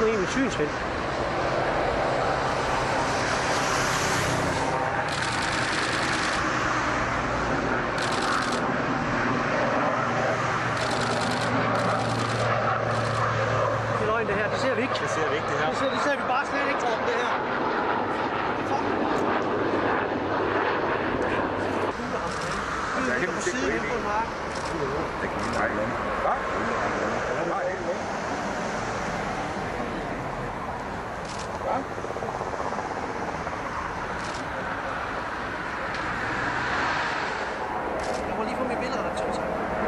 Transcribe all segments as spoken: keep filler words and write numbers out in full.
nu ind i synsfelt. Det løgn det her, det ser vi ikke. Det ser vi ikke det her. Det ser, det ser vi bare slet ikke, Torben, det her. Jeg kan ikke se på en mark. Det kan vi ikke lade. Hvad? Nej, ikke noget. Hvad? Jeg må lige få mit billedredaktør til.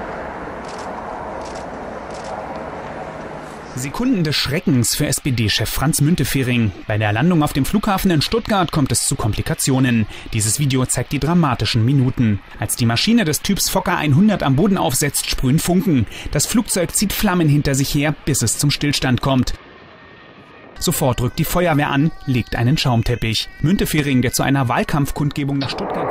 Sekunden des Schreckens für S P D-Chef Franz Müntefering. Bei der Landung auf dem Flughafen in Stuttgart kommt es zu Komplikationen. Dieses Video zeigt die dramatischen Minuten. Als die Maschine des Typs Fokker hundert am Boden aufsetzt, sprühen Funken. Das Flugzeug zieht Flammen hinter sich her, bis es zum Stillstand kommt. Sofort rückt die Feuerwehr an, legt einen Schaumteppich. Müntefering, der zu einer Wahlkampfkundgebung nach Stuttgart...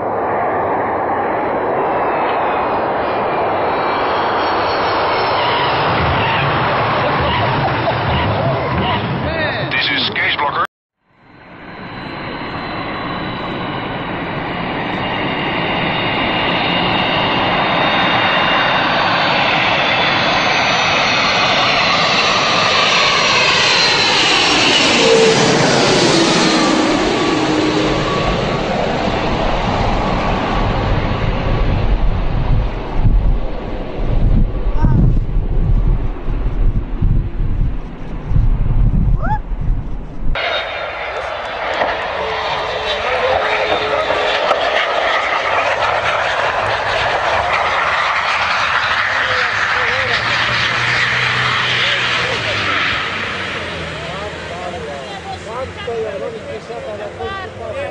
Estoy